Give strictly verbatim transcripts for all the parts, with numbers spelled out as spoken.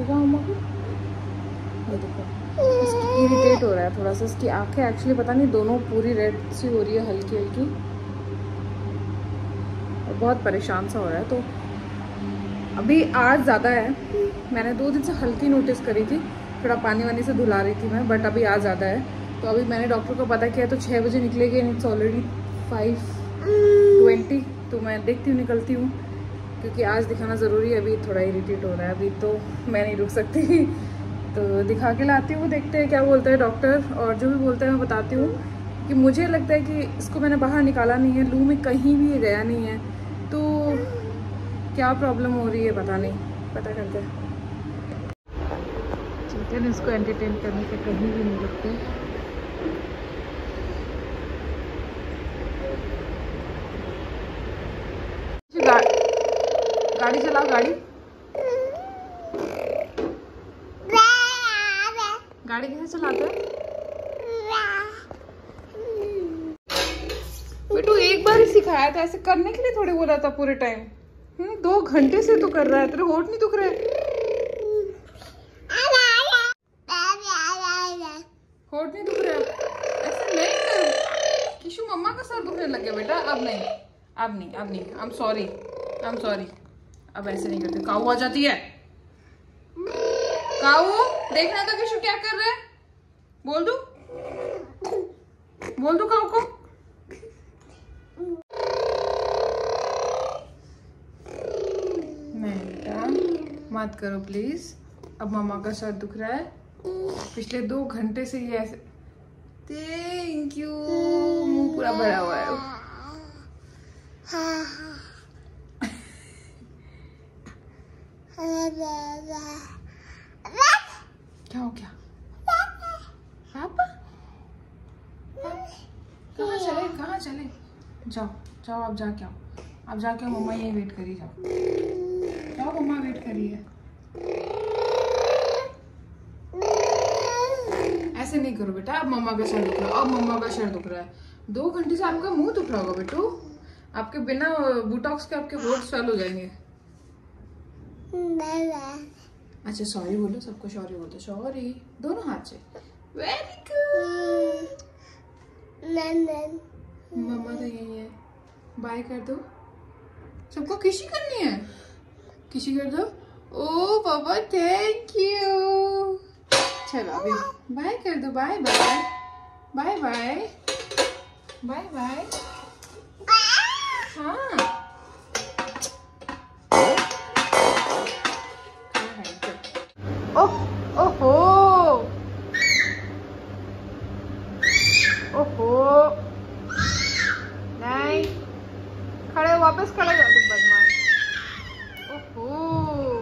दिखा मम्मा को, ये देखो इसकी इरिटेट हो रहा है थोड़ा सा, इसकी आंखें एक्चुअली पता नहीं दोनों पूरी रेड सी हो रही है हल्की हल्की, और बहुत परेशान सा हो रहा है। तो अभी आज ज़्यादा है, मैंने दो दिन से हल्की नोटिस करी थी, थोड़ा पानी वानी से धुला रही थी मैं, बट अभी आज ज़्यादा है। तो अभी मैंने डॉक्टर को पता किया तो छः बजे निकलेगी and it's already five twenty, तो मैं देखती हूँ निकलती हूँ, क्योंकि आज दिखाना ज़रूरी है। अभी थोड़ा इरिटेट हो रहा है, अभी तो मैं नहीं रुक सकती तो दिखा के लाती हूँ, देखते हैं क्या बोलते हैं डॉक्टर, और जो भी बोलते हैं मैं बताती हूँ। कि मुझे लगता है कि इसको मैंने बाहर निकाला नहीं है, लू में कहीं भी ये गया नहीं है, तो क्या प्रॉब्लम हो रही है पता नहीं, पता करते हैं। चिकन इसको एंटरटेन करने से कहीं भी नहीं रुकते। गा, गाड़ी चलाओ, गाड़ी गाड़ी कैसे चलाते हैं बेटू? एक बार ही सिखाया था, ऐसे करने के लिए थोड़ी बोला था पूरे टाइम। हम्म दो घंटे से तू कर रहा है, तेरे होठ नहीं दुख रहे? होठ नहीं दुख रहा? ऐसे नहीं कर किशु, मम्मा का सर दुखने लग गया बेटा। अब नहीं, अब नहीं, अब नहीं, I am sorry, I am sorry, अब ऐसे नहीं करते। काऊ आ जाती है, काऊ देखना तो किशु क्या कर रहे हैं, बोल दू, बोल दू काऊ को। नहीं बेटा मत करो प्लीज, अब मम्मा का सर दुख रहा है, पिछले दो घंटे से ये ऐसे। थैंक यू, मुंह पूरा भरा हुआ है। क्या हो गया पापा? कहाँ चले, कहाँ चले? जाओ जाओ, आप जाके आओ, आप जाके मम्मा यही वेट करी, जाओ जाओ, मम्मा वेट करी है। ऐसे नहीं करो बेटा, अब मम्मा का सर दुख रहा है, अब मम्मा का सर दुख रहा है। दो घंटे से आपका मुंह दुख रहा होगा बेटू, आपके बिना बोटॉक्स के आपके होठ स्वेल हो जाएंगे। अच्छा सॉरी बोलो, सबको सॉरी बोलो, सॉरी दोनों हाथ से। वेरी गुड, मम्मा तो यही है। बाय कर दो सबको, किसी करनी है, किसी कर दो। ओ पापा थैंक यू, चलो अभी बाय कर दो, bye bye bye bye bye bye. हाँ ओह ओहो ओहो, नहीं खड़े, वापस खड़े हो जाते बदमाश। ओहो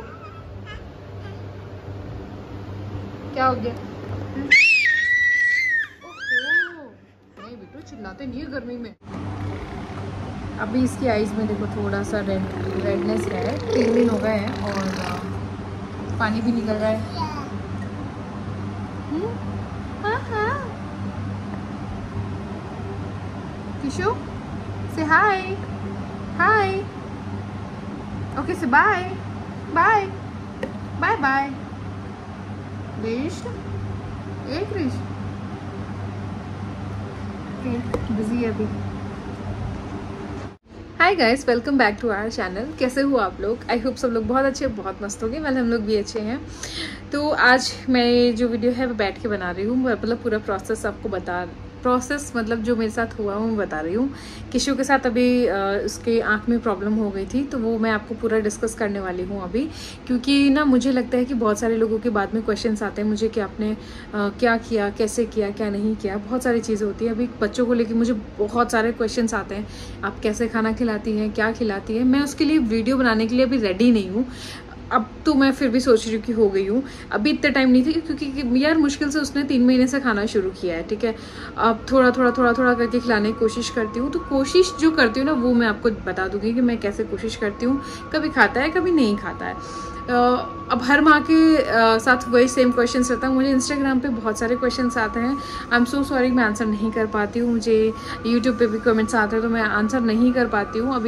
क्या हो गया? ओहो नहीं बेटू, चिल्लाते नहीं है गर्मी में। अभी इसकी आईज में देखो थोड़ा सा रेड रेडनेस है, तीन दिन हो गए हैं और पानी भी निकल रहा है। हाँ हाँ किशु से हाय हाय, ओके से bye bye bye bye. Krish, ए क्रिश बिजी है अभी। Hi guys, welcome back to our channel. कैसे हो आप लोग? आई होप सब लोग बहुत अच्छे, बहुत मस्त हो गए। वेल हम लोग भी अच्छे हैं। तो आज मैं जो वीडियो है वो बैठ के बना रही हूँ, मतलब पूरा प्रोसेस आपको बता प्रोसेस मतलब जो मेरे साथ हुआ वो मैं बता रही हूँ। किशु के साथ अभी उसके आँख में प्रॉब्लम हो गई थी, तो वो मैं आपको पूरा डिस्कस करने वाली हूँ अभी, क्योंकि ना मुझे लगता है कि बहुत सारे लोगों के बाद में क्वेश्चंस आते हैं मुझे कि आपने आ, क्या किया, कैसे किया, क्या नहीं किया, बहुत सारी चीज़ें होती हैं। अभी बच्चों को लेकर मुझे बहुत सारे क्वेश्चन आते हैं, आप कैसे खाना खिलाती हैं, क्या खिलाती हैं। मैं उसके लिए वीडियो बनाने के लिए अभी रेडी नहीं हूँ। अब तो मैं फिर भी सोच रही हूँ कि हो गई हूँ, अभी इतना टाइम नहीं थी, क्योंकि यार मुश्किल से उसने तीन महीने से खाना शुरू किया है, ठीक है। अब थोड़ा थोड़ा थोड़ा थोड़ा करके खिलाने की कोशिश करती हूँ। तो कोशिश जो करती हूँ ना वो मैं आपको बता दूंगी कि मैं कैसे कोशिश करती हूँ। कभी खाता है, कभी नहीं खाता है। अब हर माँ के साथ वही सेम क्वेश्चन रहता है। मुझे इंस्टाग्राम पे बहुत सारे क्वेश्चंस आते हैं, आई एम सो सॉरी मैं आंसर नहीं कर पाती हूँ। मुझे यूट्यूब पे भी कमेंट्स आते हैं तो मैं आंसर नहीं कर पाती हूँ। अभी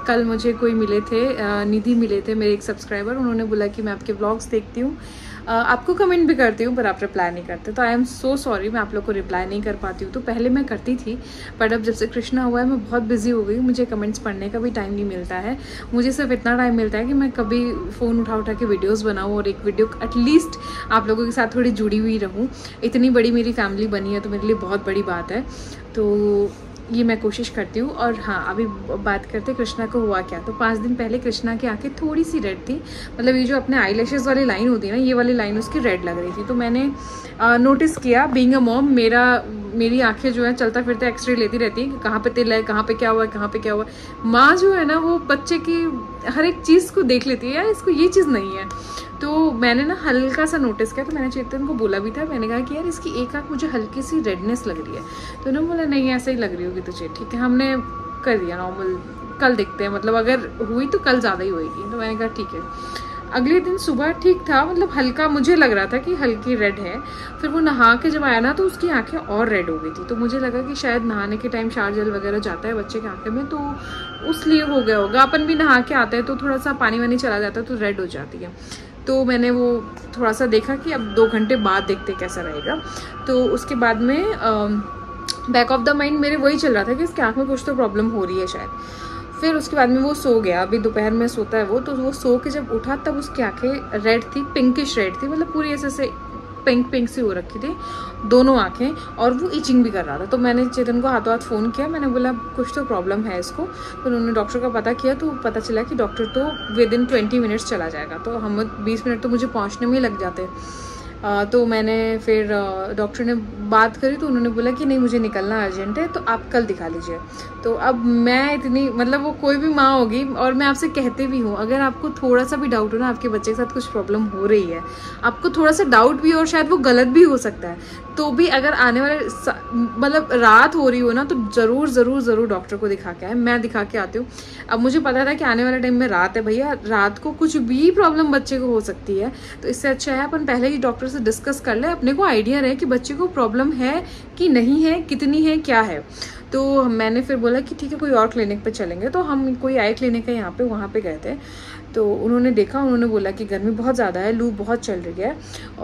कल मुझे कोई मिले थे, निधि मिले थे, मेरे एक सब्सक्राइबर, उन्होंने बोला कि मैं आपके ब्लॉग्स देखती हूँ, आपको कमेंट भी करती हूँ पर आप रिप्लाई नहीं करते, तो आई एम सो सॉरी, मैं आप लोग को रिप्लाई नहीं कर पाती हूँ। तो पहले मैं करती थी, बट अब जब से कृष्णा हुआ है मैं बहुत बिजी हो गई, मुझे कमेंट्स पढ़ने का भी टाइम नहीं मिलता है। मुझे सिर्फ इतना टाइम मिलता है कि मैं कभी फ़ोन उठा उठा के वीडियोज़ बनाऊँ और एक वीडियो एटलीस्ट आप लोगों के साथ थोड़ी जुड़ी हुई रहूँ। इतनी बड़ी मेरी फैमिली बनी है तो मेरे लिए बहुत बड़ी बात है, तो ये मैं कोशिश करती हूँ। और हाँ, अभी बात करते कृष्णा को हुआ क्या। तो पाँच दिन पहले कृष्णा की आंखें थोड़ी सी रेड थी, मतलब ये जो अपने आई लैशेज़ वाली लाइन होती है ना, ये वाली लाइन उसकी रेड लग रही थी। तो मैंने नोटिस किया, बीइंग अ मॉम, मेरा मेरी आंखें जो है चलता फिरता एक्सरे लेती रहती है कि कहाँ पे तिल है, कहाँ पे क्या हुआ है, कहाँ पे क्या हुआ है। माँ जो है ना वो बच्चे की हर एक चीज़ को देख लेती है, यार इसको ये चीज़ नहीं है। तो मैंने ना हल्का सा नोटिस किया, तो मैंने चेतन को बोला भी था, मैंने कहा कि यार इसकी एक आँख मुझे हल्की सी रेडनेस लग रही है। तो उन्होंने बोला नहीं ऐसे ही लग रही होगी तुझे, ठीक है। हमने कर दिया नॉर्मल, कल देखते हैं, मतलब अगर हुई तो कल ज़्यादा ही होएगी। तो मैंने कहा ठीक है। अगले दिन सुबह ठीक था, मतलब हल्का मुझे लग रहा था कि हल्की रेड है। फिर वो नहा के जब आया ना तो उसकी आंखें और रेड हो गई थी। तो मुझे लगा कि शायद नहाने के टाइम शार जल वगैरह जाता है बच्चे के आंखें में, तो उसलिए हो गया होगा। अपन भी नहा के आते हैं तो थोड़ा सा पानी वानी चला जाता है तो रेड हो जाती है। तो मैंने वो थोड़ा सा देखा कि अब दो घंटे बाद देखते कैसा रहेगा। तो उसके बाद में बैक ऑफ द माइंड मेरे वही चल रहा था कि इसकी आँख में कुछ तो प्रॉब्लम हो रही है शायद। फिर उसके बाद में वो सो गया, अभी दोपहर में सोता है वो, तो वो सो के जब उठा तब उसकी आंखें रेड थी, पिंकिश रेड थी, मतलब पूरी ऐसे से पिंक पिंक सी हो रखी थी दोनों आंखें, और वो इचिंग भी कर रहा था। तो मैंने चेतन को हाथों हाथ फ़ोन किया, मैंने बोला कुछ तो प्रॉब्लम है इसको। तो उन्होंने डॉक्टर का पता किया तो पता चला कि डॉक्टर तो विद इन ट्वेंटी मिनट्स चला जाएगा। तो हम बीस मिनट तो मुझे पहुँचने में ही लग जाते। आ, तो मैंने फिर डॉक्टर ने बात करी तो उन्होंने बोला कि नहीं मुझे निकलना अर्जेंट है, तो आप कल दिखा लीजिए। तो अब मैं इतनी, मतलब वो कोई भी माँ होगी, और मैं आपसे कहते भी हूँ, अगर आपको थोड़ा सा भी डाउट हो ना आपके बच्चे के साथ कुछ प्रॉब्लम हो रही है, आपको थोड़ा सा डाउट भी और शायद वो गलत भी हो सकता है, तो भी अगर आने वाले मतलब रात हो रही हो ना, तो ज़रूर ज़रूर ज़रूर डॉक्टर को दिखा के आए। मैं दिखा के आती हूँ। अब मुझे पता था कि आने वाले टाइम में रात है भैया, रात को कुछ भी प्रॉब्लम बच्चे को हो सकती है, तो इससे अच्छा है अपन पहले ही डॉक्टर से डिस्कस कर ले, अपने को आइडिया रहे कि बच्चे को प्रॉब्लम है कि नहीं है, कितनी है, क्या है। तो मैंने फिर बोला कि ठीक है कोई और क्लिनिक पे चलेंगे। तो हम कोई आई क्लिनिक है यहाँ पे, वहाँ पे गए थे। तो उन्होंने देखा, उन्होंने बोला कि गर्मी बहुत ज़्यादा है, लू बहुत चल रही है,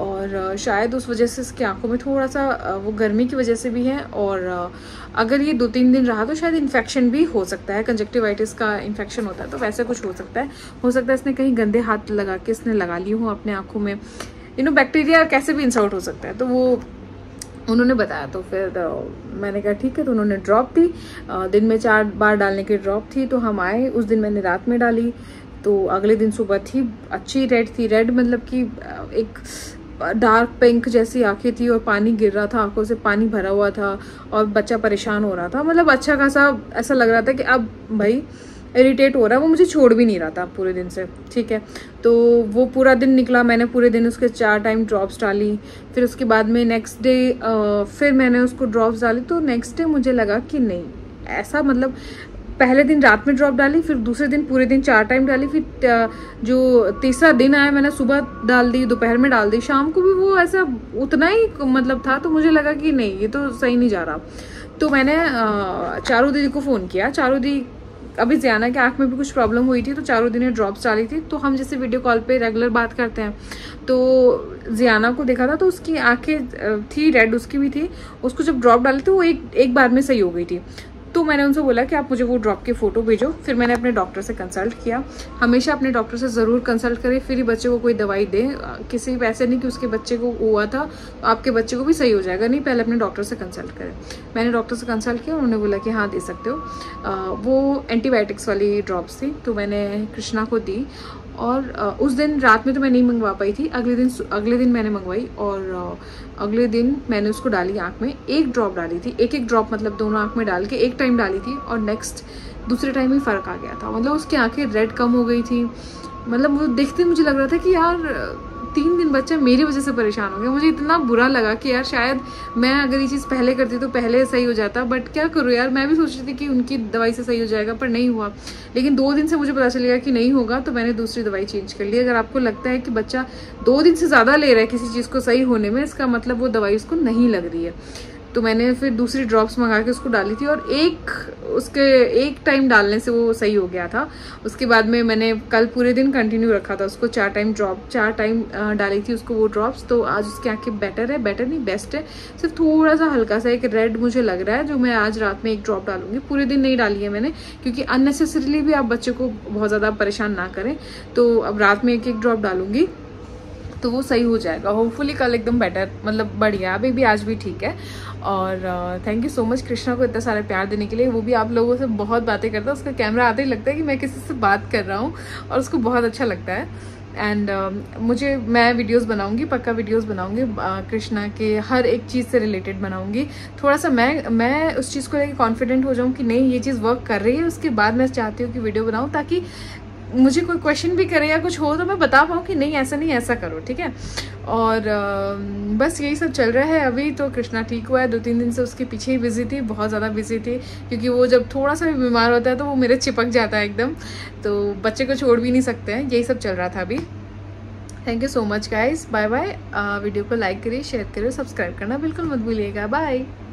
और शायद उस वजह से इसकी आंखों में थोड़ा सा वो गर्मी की वजह से भी है, और अगर ये दो तीन दिन रहा तो शायद इन्फेक्शन भी हो सकता है, कंजक्टिवाइटिस का इन्फेक्शन होता है, तो वैसे कुछ हो सकता है। हो सकता है इसने कहीं गंदे हाथ लगा के इसने लगा ली हूँ अपने आँखों में, यू नो बैक्टीरिया कैसे भी इंसर्ट हो सकता है। तो वो उन्होंने बताया। तो फिर मैंने कहा ठीक है। तो उन्होंने ड्रॉप दी, दिन में चार बार डालने की ड्रॉप थी। तो हम आए, उस दिन मैंने रात में डाली, तो अगले दिन सुबह थी, अच्छी रेड थी। रेड मतलब कि एक डार्क पिंक जैसी आंखें थी, और पानी गिर रहा था, आंखों से पानी भरा हुआ था, और बच्चा परेशान हो रहा था, मतलब अच्छा खासा ऐसा लग रहा था कि अब भाई इरिटेट हो रहा है, वो मुझे छोड़ भी नहीं रहा था पूरे दिन से, ठीक है। तो वो पूरा दिन निकला, मैंने पूरे दिन उसके चार टाइम ड्रॉप्स डाली। फिर उसके बाद में नेक्स्ट डे फिर मैंने उसको ड्रॉप्स डाली। तो नेक्स्ट डे मुझे लगा कि नहीं ऐसा, मतलब पहले दिन रात में ड्रॉप डाली, फिर दूसरे दिन पूरे दिन चार टाइम डाली, फिर जो तीसरा दिन आया मैंने सुबह डाल दी, दोपहर में डाल दी, शाम को भी वो ऐसा उतना ही मतलब था। तो मुझे लगा कि नहीं ये तो सही नहीं जा रहा। तो मैंने चारू दीदी को फ़ोन किया। चारू दीदी, अभी ज़ियाना के आँख में भी कुछ प्रॉब्लम हुई थी, तो चारू दीदी ने ड्रॉप्स डाली थी। तो हम जैसे वीडियो कॉल पे रेगुलर बात करते हैं, तो ज़ियाना को देखा था तो उसकी आंखें थी रेड, उसकी भी थी। उसको जब ड्रॉप डाली तो वो एक एक बार में सही हो गई थी। तो मैंने उनसे बोला कि आप मुझे वो ड्रॉप की फ़ोटो भेजो। फिर मैंने अपने डॉक्टर से कंसल्ट किया। हमेशा अपने डॉक्टर से ज़रूर कंसल्ट करें, फिर ही बच्चे को कोई दवाई दे। किसी पैसे नहीं कि उसके बच्चे को हुआ था तो आपके बच्चे को भी सही हो जाएगा, नहीं, पहले अपने डॉक्टर से कंसल्ट करें। मैंने डॉक्टर से कंसल्ट किया, उन्होंने बोला कि हाँ दे सकते हो। आ, वो एंटीबायोटिक्स वाली ड्रॉप्स थी, तो मैंने कृष्णा को दी। और उस दिन रात में तो मैं नहीं मंगवा पाई थी, अगले दिन अगले दिन मैंने मंगवाई, और अगले दिन मैंने उसको डाली आँख में। एक ड्रॉप डाली थी, एक एक ड्रॉप मतलब दोनों आँख में डाल के एक टाइम डाली थी, और नेक्स्ट दूसरे टाइम ही फ़र्क आ गया था। मतलब उसकी आंखें रेड कम हो गई थी। मतलब वो देखते मुझे लग रहा था कि यार तीन दिन बच्चा मेरी वजह से परेशान हो गया। मुझे इतना बुरा लगा कि यार शायद मैं अगर ये चीज़ पहले करती तो पहले सही हो जाता, बट क्या करूँ यार, मैं भी सोच रही थी कि उनकी दवाई से सही हो जाएगा, पर नहीं हुआ। लेकिन दो दिन से मुझे पता चल गया कि नहीं होगा, तो मैंने दूसरी दवाई चेंज कर ली। अगर आपको लगता है कि बच्चा दो दिन से ज़्यादा ले रहा है किसी चीज़ को सही होने में, इसका मतलब वो दवाई उसको नहीं लग रही है। तो मैंने फिर दूसरी ड्रॉप्स मंगा के उसको डाली थी और एक उसके एक टाइम डालने से वो सही हो गया था। उसके बाद में मैंने कल पूरे दिन कंटिन्यू रखा था उसको, चार टाइम ड्रॉप चार टाइम डाली थी उसको वो ड्रॉप्स। तो आज उसकी आंखें बेटर है, बेटर नहीं बेस्ट है। सिर्फ थोड़ा सा हल्का सा एक रेड मुझे लग रहा है, जो मैं आज रात में एक ड्रॉप डालूंगी। पूरे दिन नहीं डाली है मैंने, क्योंकि अननेसेसरीली भी आप बच्चे को बहुत ज़्यादा परेशान ना करें। तो अब रात में एक एक ड्रॉप डालूंगी तो वो सही हो जाएगा होपफुली। कल एकदम बेटर, मतलब बढ़िया, अभी भी आज भी ठीक है। और thank you so much Krishna को इतना सारे प्यार देने के लिए। वो भी आप लोगों से बहुत बातें करता है, उसका कैमरा आते ही लगता है कि मैं किसी से बात कर रहा हूँ और उसको बहुत अच्छा लगता है। एंड uh, मुझे मैं वीडियोस बनाऊंगी, पक्का वीडियोस बनाऊंगी, uh, कृष्णा के हर एक चीज़ से रिलेटेड बनाऊंगी। थोड़ा सा मैं मैं उस चीज़ को लेकर कॉन्फिडेंट हो जाऊँ कि नहीं ये चीज़ वर्क कर रही है, उसके बाद मैं चाहती हूँ कि वीडियो बनाऊँ, ताकि मुझे कोई क्वेश्चन भी करे या कुछ हो तो मैं बता पाऊँ कि नहीं ऐसा नहीं ऐसा करो, ठीक है। और uh, बस यही सब चल रहा है अभी। तो कृष्णा ठीक हुआ है, दो तीन दिन से उसके पीछे ही बिजी थी, बहुत ज़्यादा बिजी थी, क्योंकि वो जब थोड़ा सा भी बीमार होता है तो वो मेरे चिपक जाता है एकदम, तो बच्चे को छोड़ भी नहीं सकते हैं। यही सब चल रहा था अभी। Thank you so much guys, bye bye. Video को लाइक करिए, शेयर करिए, सब्सक्राइब करना बिल्कुल मत भूलिएगा। बाय।